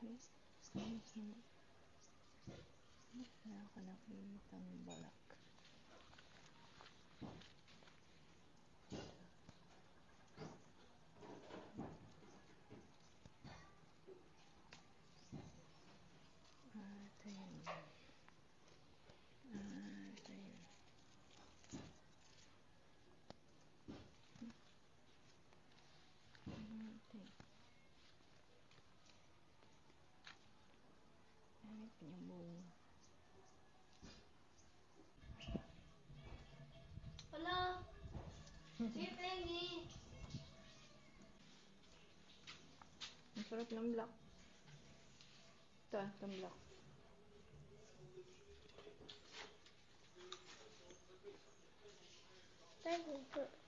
Wala ka nakitang balak. Ito yun. Ano yung buong? Hello? Hey, Penny! Ang sarap ng black. Itong black. Thank you.